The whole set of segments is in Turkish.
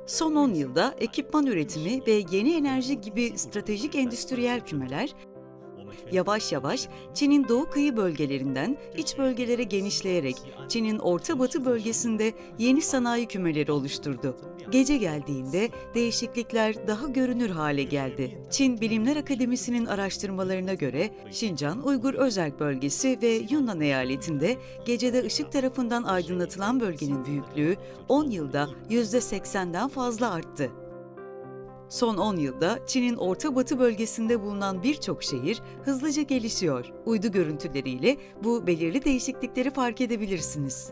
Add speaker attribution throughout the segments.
Speaker 1: Son 10 yılda ekipman üretimi ve yeni enerji gibi stratejik endüstriyel kümeler yavaş yavaş Çin'in doğu kıyı bölgelerinden iç bölgelere genişleyerek Çin'in orta batı bölgesinde yeni sanayi kümeleri oluşturdu. Gece geldiğinde değişiklikler daha görünür hale geldi. Çin Bilimler Akademisi'nin araştırmalarına göre Şincan Uygur Özerk Bölgesi ve Yunnan eyaletinde gecede ışık tarafından aydınlatılan bölgenin büyüklüğü 10 yılda %80'den fazla arttı. Son 10 yılda Çin'in orta batı bölgesinde bulunan birçok şehir hızlıca gelişiyor. Uydu görüntüleriyle bu belirli değişiklikleri fark edebilirsiniz.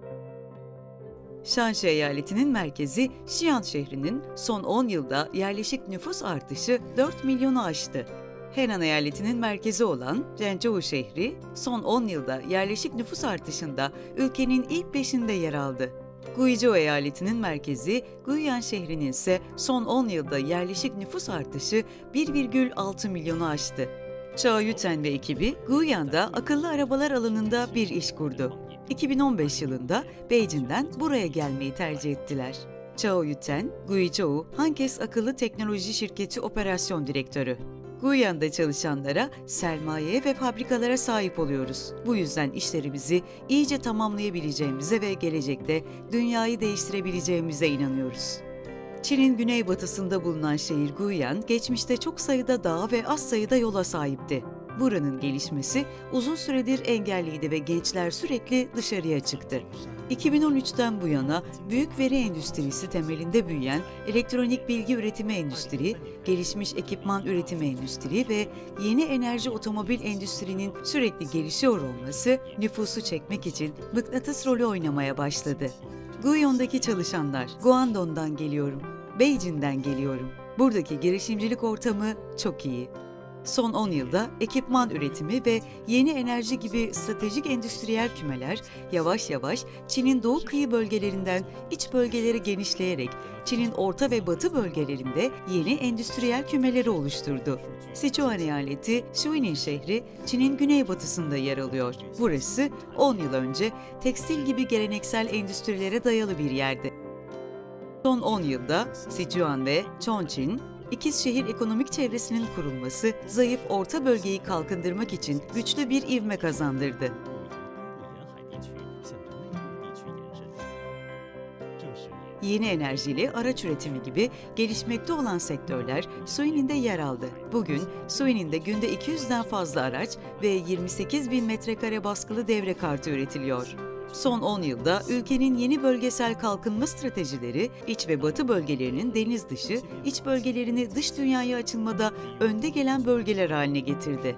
Speaker 1: Şanşi eyaletinin merkezi Xi'an şehrinin son 10 yılda yerleşik nüfus artışı 4 milyonu aştı. Henan eyaletinin merkezi olan Zhengzhou şehri son 10 yılda yerleşik nüfus artışında ülkenin ilk 5'inde yer aldı. Guizhou eyaletinin merkezi Guiyang şehrinin ise son 10 yılda yerleşik nüfus artışı 1,6 milyonu aştı. Zhao Yuten ve ekibi Guiyang'da akıllı arabalar alanında bir iş kurdu. 2015 yılında Beijing'den buraya gelmeyi tercih ettiler. Zhao Yuten, Guizhou Hankes Akıllı Teknoloji Şirketi Operasyon Direktörü. Guiyang'da çalışanlara, sermayeye ve fabrikalara sahip oluyoruz. Bu yüzden işlerimizi iyice tamamlayabileceğimize ve gelecekte dünyayı değiştirebileceğimize inanıyoruz. Çin'in güneybatısında bulunan şehir Guiyang, geçmişte çok sayıda dağ ve az sayıda yola sahipti. Buranın gelişmesi uzun süredir engelliydi ve gençler sürekli dışarıya çıktı. 2013'ten bu yana büyük veri endüstrisi temelinde büyüyen elektronik bilgi üretimi endüstri, gelişmiş ekipman üretimi endüstri ve yeni enerji otomobil endüstrinin sürekli gelişiyor olması nüfusu çekmek için mıknatıs rolü oynamaya başladı. Guiyang'daki çalışanlar, Guangdong'dan geliyorum, Beijing'den geliyorum. Buradaki girişimcilik ortamı çok iyi. Son 10 yılda ekipman üretimi ve yeni enerji gibi stratejik endüstriyel kümeler yavaş yavaş Çin'in doğu kıyı bölgelerinden iç bölgelere genişleyerek Çin'in orta ve batı bölgelerinde yeni endüstriyel kümeleri oluşturdu. Sichuan eyaleti Suinin şehri Çin'in güneybatısında yer alıyor. Burası 10 yıl önce tekstil gibi geleneksel endüstrilere dayalı bir yerdi. Son 10 yılda Sichuan ve Chongqing İkizşehir ekonomik çevresinin kurulması, zayıf orta bölgeyi kalkındırmak için güçlü bir ivme kazandırdı. Yeni enerjili araç üretimi gibi gelişmekte olan sektörler Suinin'de yer aldı. Bugün Suinin'de günde 200'den fazla araç ve 28 bin metrekare baskılı devre kartı üretiliyor. Son 10 yılda ülkenin yeni bölgesel kalkınma stratejileri, iç ve batı bölgelerinin deniz dışı, iç bölgelerini dış dünyaya açılmada önde gelen bölgeler haline getirdi.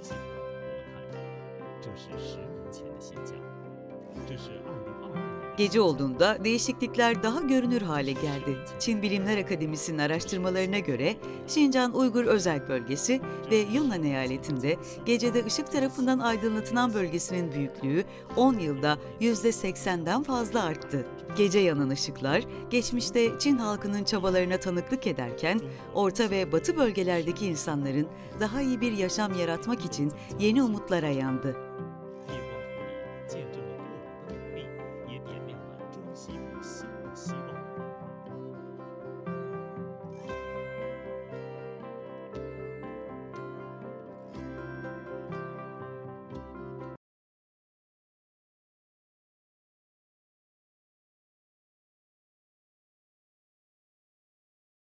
Speaker 1: Gece olduğunda değişiklikler daha görünür hale geldi. Çin Bilimler Akademisi'nin araştırmalarına göre Şincan Uygur Özerk Bölgesi ve Yunnan eyaletinde gecede ışık tarafından aydınlatılan bölgesinin büyüklüğü 10 yılda %80'den fazla arttı. Gece yanan ışıklar, geçmişte Çin halkının çabalarına tanıklık ederken, orta ve batı bölgelerdeki insanların daha iyi bir yaşam yaratmak için yeni umutlara yandı.